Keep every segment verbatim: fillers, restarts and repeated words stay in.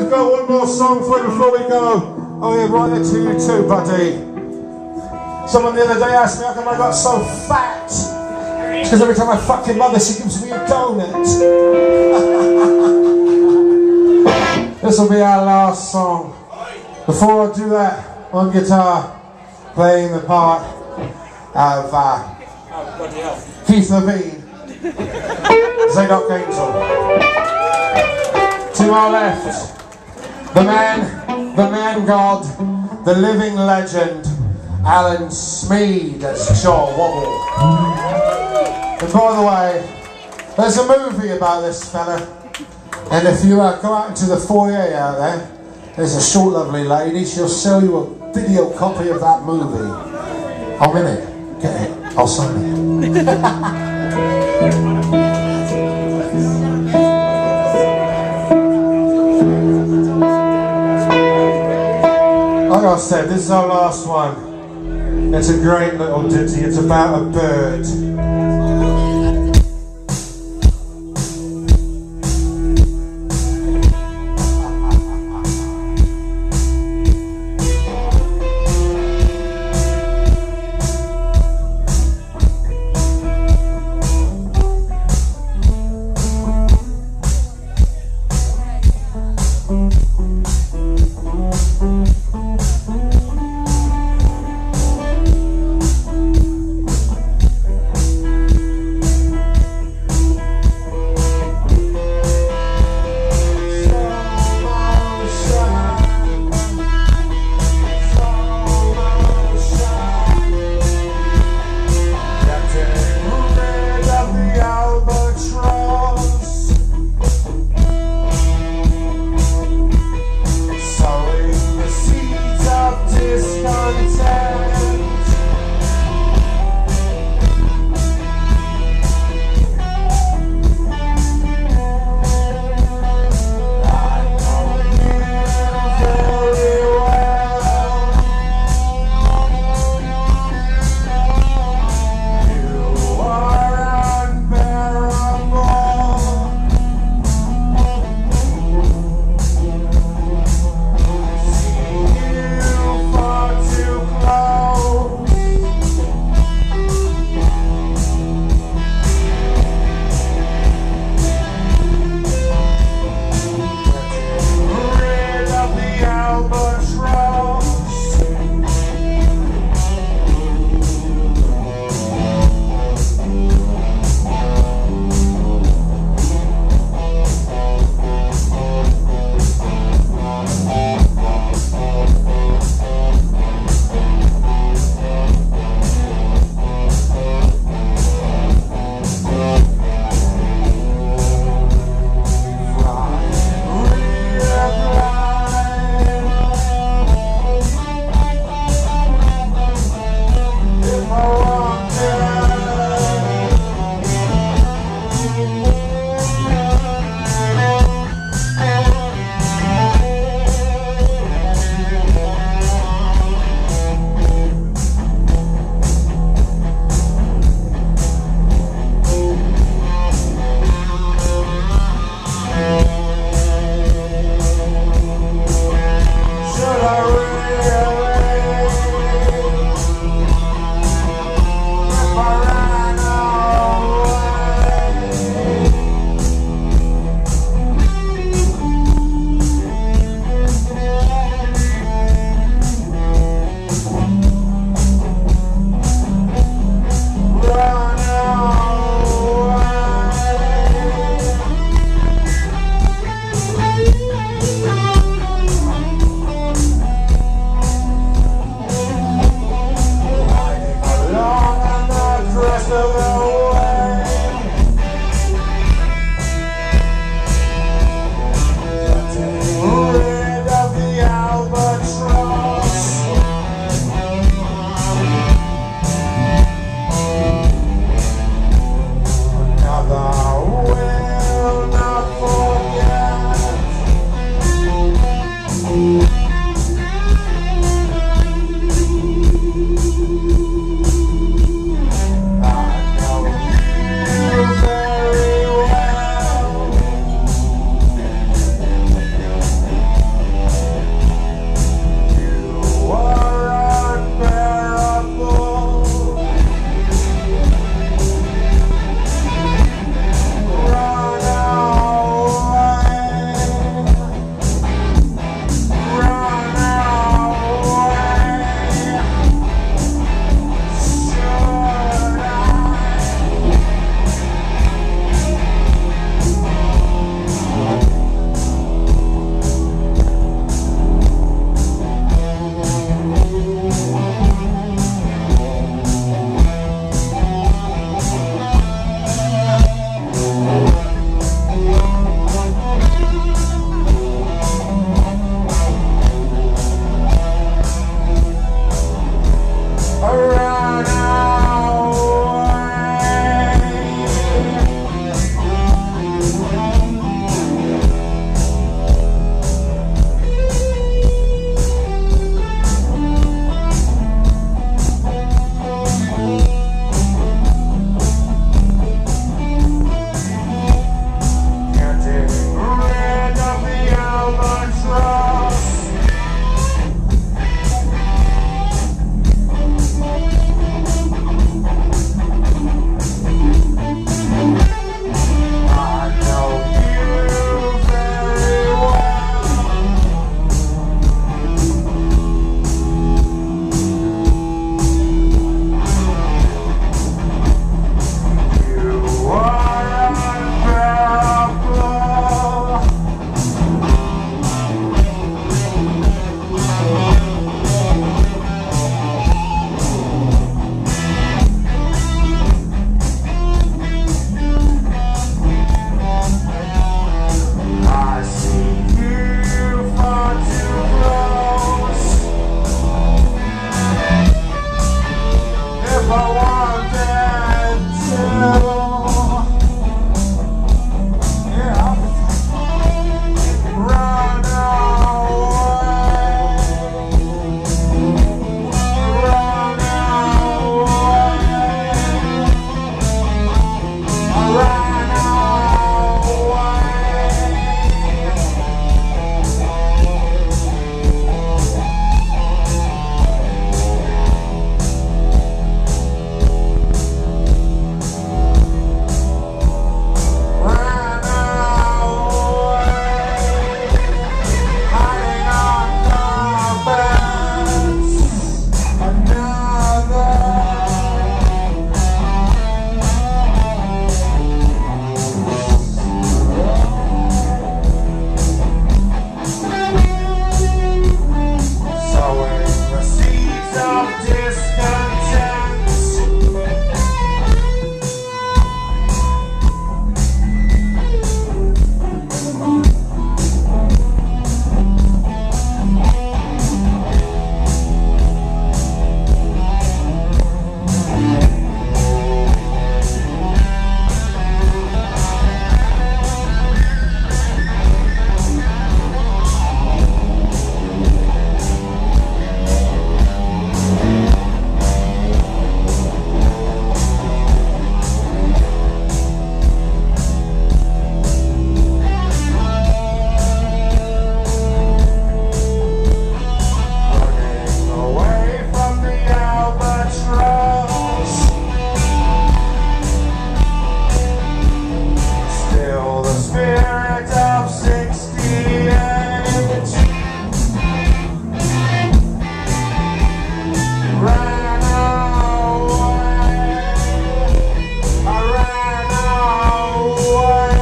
we've got one more song for you before we go. Oh yeah, right there to you too, buddy. Someone the other day asked me how come I got so fat. It's because every time I fuck your mother, she gives me a donut. This will be our last song. Before I do that, on guitar, playing the part of uh, Keith Levine, Zadok Angel. To our left, the man, the man god, the living legend, Alan Smead as Shaw Wobble. And by the way, there's a movie about this fella, and if you uh, go out into the foyer out there, there's a short lovely lady, she'll sell you a video copy of that movie. I'm in it, get it, I'll sign it. Like I said, this is our last one. It's a great little ditty, it's about a bird. of sixty-eight. Ran away, I ran away.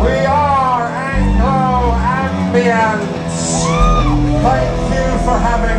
Thank you for having